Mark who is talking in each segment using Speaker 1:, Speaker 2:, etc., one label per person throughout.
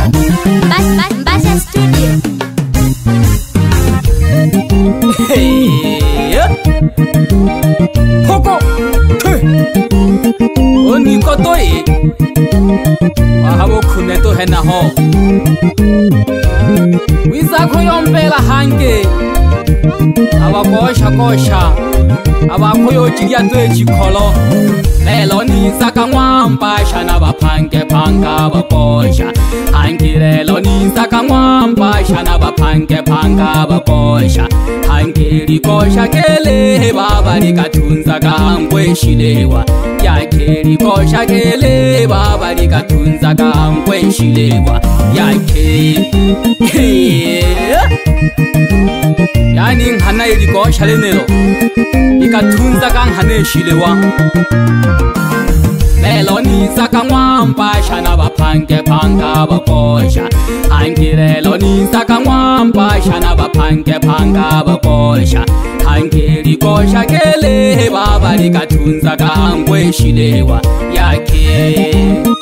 Speaker 1: Mbasha Studio.
Speaker 2: Poco Oni kotoi Wahabo kuneto hena ho Wiza kuyombela hange Abakosha kosha Abakoyo chigia tue chikolo Lelo nisaka mwamba Shana bapange panga bakosha Hangi lelo nisaka mwamba Shana bapange panga bakosha Hangi likosha kele Baba likatunza kangwe shilewa Yake likosha kele Baba likatunza kangwe shilewa Yake Yani nhana ilikosha lenelo Ikatunza kanghane shilewa Lelo nisaka mwamba Shana bapange panga bakosha Hangi lelo nisaka mwamba Shana bapange panga bakosha Hangi likosha kele Baba likatunza kangwe shilewa Yake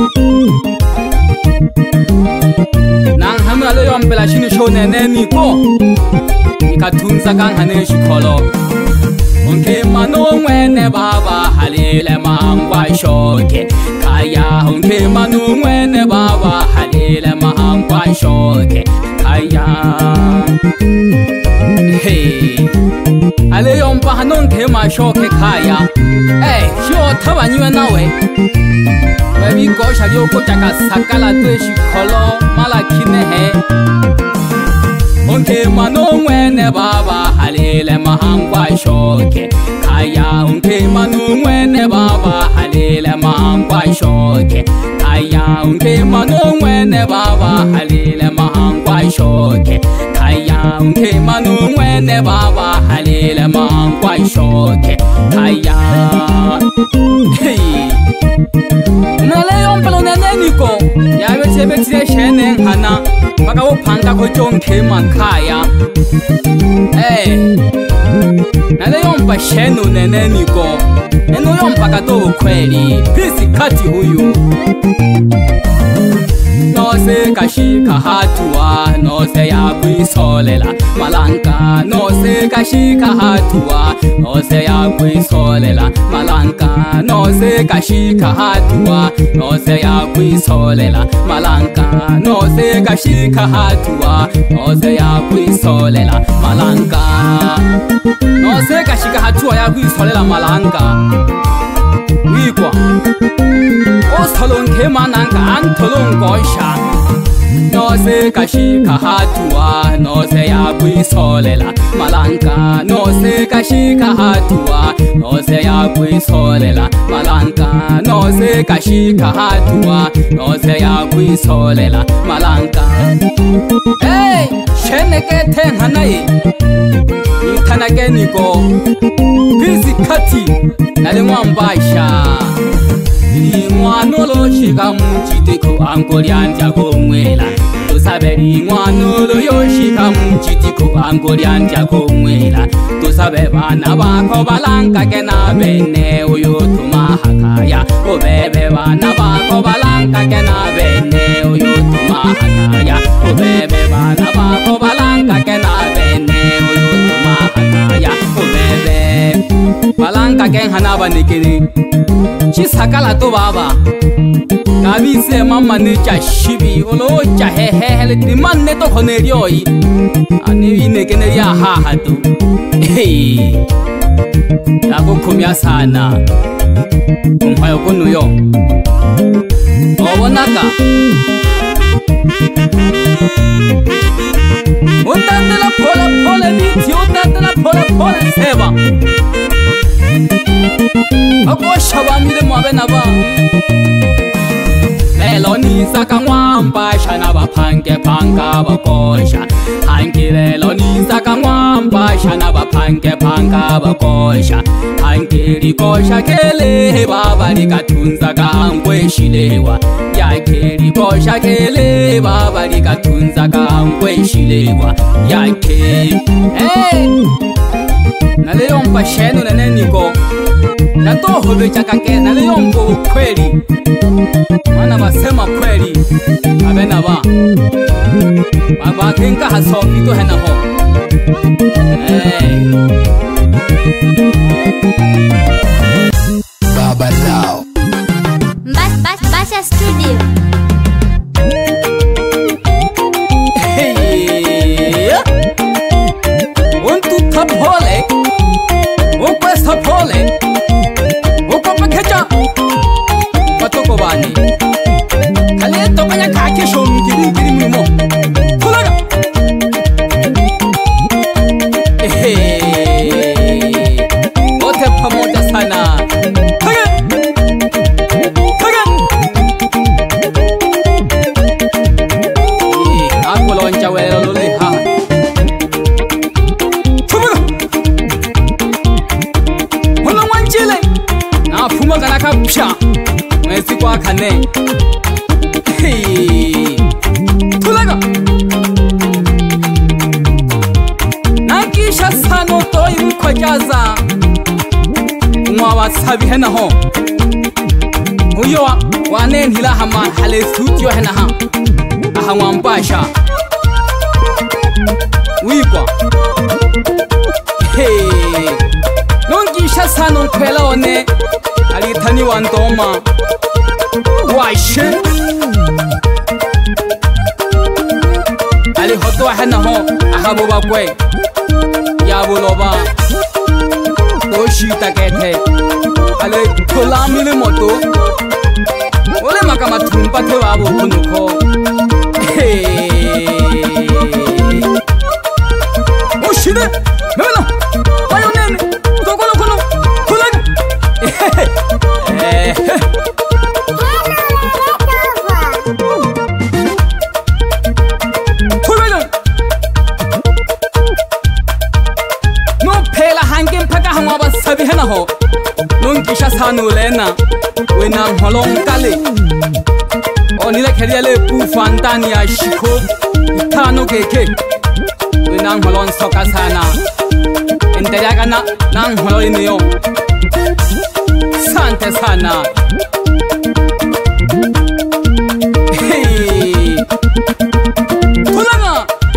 Speaker 2: Nang hamla yombela shini shonene niko Ikatunza kanghane shikolo Onke mano mwene Baba halile mangwa shoke Kaya onke mano mwene Baba halile mangwa shoke Kaya Hey Ale yomba hanonke ma shoke kaya Shio taba niwe nawe Webi gosha yoko jaka sakala tue shikolo mala kine he Onke mano mwene Baba halile mahangwa shoke Kaya onke mano mwene Baba halile mahangwa shoke Kaya onke mano mwene Baba halile mahangwa shoke Kaya onke mano mwene Baba halile mahangwa shoke Kaya Hey Nale yompelo neneniko Yawe chebe tine shene hana Baka upanga kujonke makaya Nale yompa shenu neneniko Eno yompa kato ukweli Pisi kati huyu Nose kashika hatua Nose ya kuisolela Malanka Nose kashika hatua Nose ya kuisolela Malanka Nose kashika hatua Nose ya kuisolela Malanka Nose kashika hatua Nose ya kuisolela Malanka Nose kashika hatua ya kuisolela Malanka Wikwa Osolonke mananga antolongosha Nose kashika hatua Nose ya kuisolela Malanka Nose kashika hatua Nose ya kuisolela Malanka Nose kashika hatua Nose ya kuisolela Malanka Sheneke tenhanaye Itanake niko Pisi kati Nale mwambasha Limwanolo shika mchitiko Angoli anja kumwela Tusabe limwanolo yoshika mchitiko Angoli anja kumwela Tusabe bana bako balanka kena bene Uyo tumahakaya Ubebe bana bako balanka kena bene Uyo tumahakaya Ubebe bana bako balanka kena bene Uyo tumahakaya Ubebe balanka ken hanaba nikini Chisakala to baba Kabi se mama ne cha shibi Olo cha hehe Ni man ne to kone rioi Ani ine kene ya haha tu Yako kumya sana Kumhayo kunu yo Obonaka Utatela pola pola niti Utatela pola pola seba Akosha bamile mwabe naba Lelo nisaka mwamba Shana bapange panga bakosha Hangi lelo nisaka mwamba Shana bapange panga bakosha Hangi likosha kele Baba likatunza kangwe shilewa Yake likosha kele Baba likatunza kangwe shilewa Yake Nale yompa shenu neneniko Natoho bechaka kena leo mbo kweli Mana basema kweli bena ba ba kenka haso itu hena ho
Speaker 1: Baba Lao
Speaker 3: Basha Studio.
Speaker 2: Un tu tapole un questo pole un po' paccheggia fatto cobani Kaleto kanya kake shom kiri mimo kulaga ote pamoja sana kaga aku lonca welo lule ha hola wanjile na fuma kana kapsha mwezi kwa kane tulaga nakisha sano toyi mukwajaza mwawasabi hena ho huyo wane nhila hama hale studio hena ha aha mwambasha wikwa nongisha sano kwela one alitani wandoma waishe ali hoto hena ho ahabo bakwe yabuloba oshita kete ale tolamile moto ole makama tumpa te babo kunuko oshide mena ayo nene tokolo kono kulaga sabi hena ho non kisha sanu lena wena holong kale onile kheliale pu fantani ya shiko itano keke wena holon soka sana enteria kana nang holoi niyo sante sana tulanga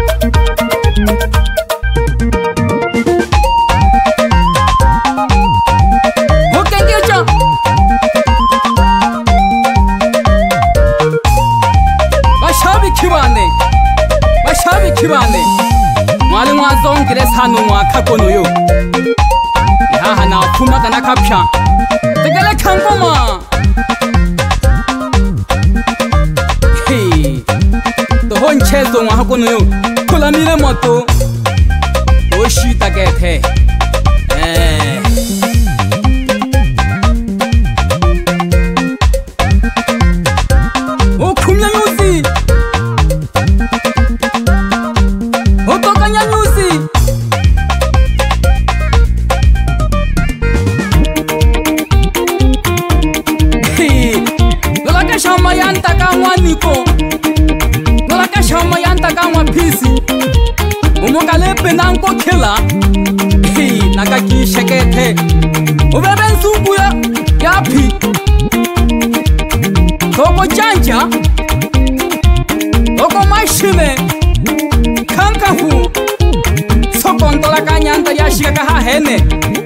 Speaker 2: kibane mwali mwazongere sanu mwakakono yo haha na fuma kana kapsha tegele kangoma to honchezo mwakono yo kula mile moto oshita kete okumya nyuzi shama yanta kangwa niko nolaka shama yanta kangwa pisi umokalepe nanko kela nakaki shekete ubebe nsuku ya pi toko janja toko mashine kankafu sokontola kanyanta ya shika hahene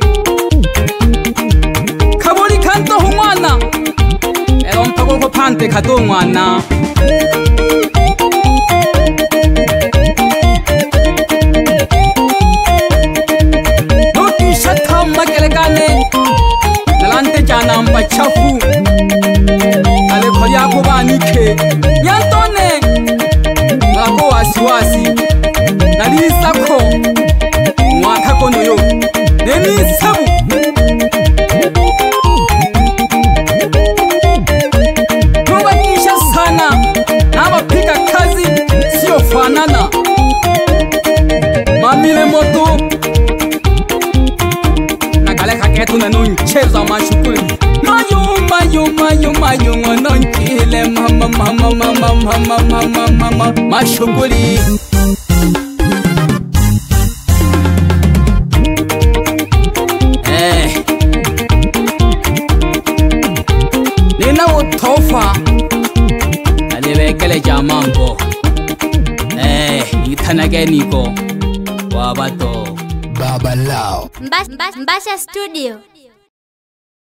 Speaker 2: kabuli kanto humwana mpago pante kato mwana nokisha tama kelekane nalante jana machafu ale khoya ko banike yantone ngako wasiwasi nalisa ko mwaka kono yo neni sabu pika kazi sio fanana mamile moto nakaleka ketu na noncheza mashukuli mayo ngononkile mama mashukuli nina utofa alibekele ja mambo ithanake niko wabato
Speaker 1: Baba Lao
Speaker 3: Mbasha Studio.